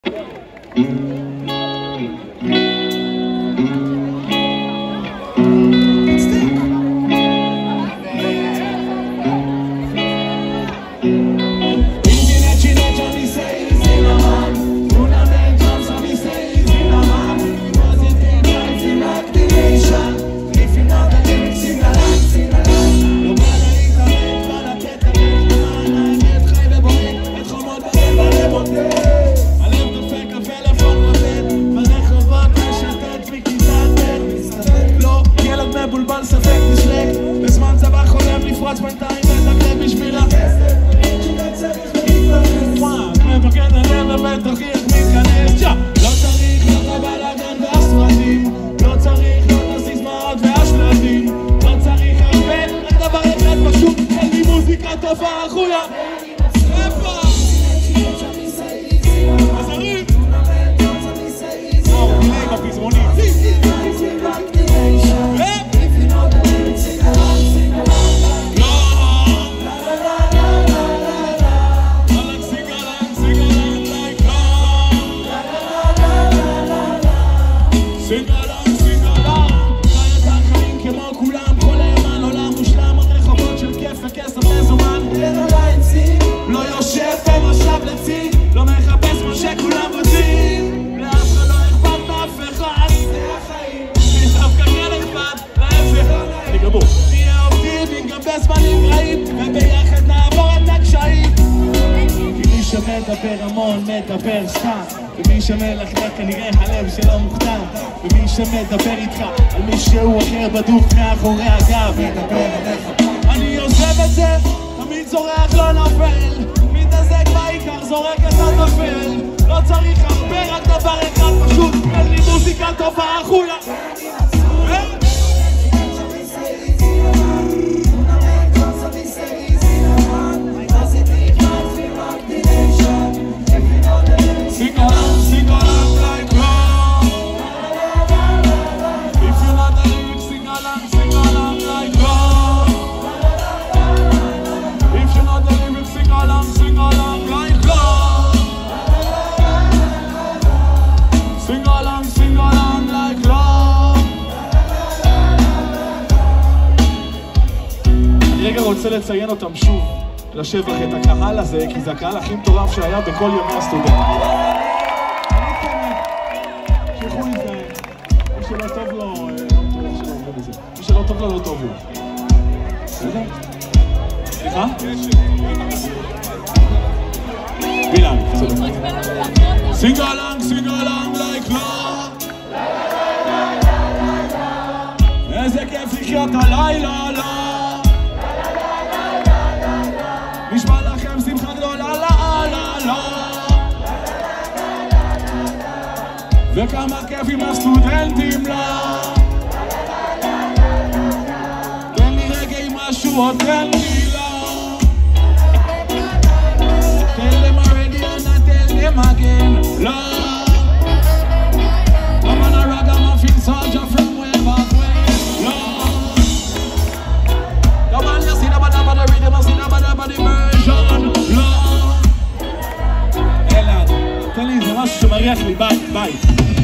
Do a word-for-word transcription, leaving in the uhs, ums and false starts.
מבולבל ספק נשלק בזמן צבא חולם לפרץ בינתיים ותקלט בשבילה מבקד הלב ובתוכי איך מתכנס לא צריך להיות הבלגן והסרטים לא צריך להיות הסיסמאות והשלטים לא צריך הרבה, רק דבר אחד פשוט אין לי מוזיקה טובה אחויה איפה? עזרים או, מילי בפזמונית Sing along, sing along חיית החיים כמו כולם כל הימן עולם מושלם הרחובות של כיף וכסף מזומן אין עליי צי לא יושב ומשב לצי לא מחפש מה שכולם רוצים לאף אחד לא אכפת מאף אחד זה החיים דווקא כן אכפת להפך אני גמור נהיה אופטימיים גם בזמנים רעים וביחד נעבור את הקשיים כי מי שמדבר המון מדבר סתם ומי שמלכלך כנראה הלב שלו מוכתר ומי שמדבר איתך על מישהו אחר בדוק מאחורי הגב ידבר עליך אני עוזב את זה, תמיד זורח לא נופל מתעסק בעיקר זורק את הטפל לא צריך הרבה, רק דבר אחד פשוט אין לי מוזיקה טובה אחולה רגע רוצה לציין אותם שוב לשבח את הקהל הזה כי זה הקהל הכי מטורף שהיה בכל ימי הסטודנט שכחו מזה מי שלא טוב לו מי שלא טוב לו לא טוב לו בסדר? סליחה? בילן Sing along, sing along like love איזה כיף לחיות הלילה לא נשמע לכם שמחה גדולה לא לא לא וכמה כיף עם הסטודנטים לא תן לי רגע עם משהו עוד תן לי לא tell them already and I tell them again לא I'm on a ragamuffin soldier from way back when לא come on you see the bad about the rhythm I see the bad about the version לא אלעד תן לי איזה משהו שמריח לי ביי ביי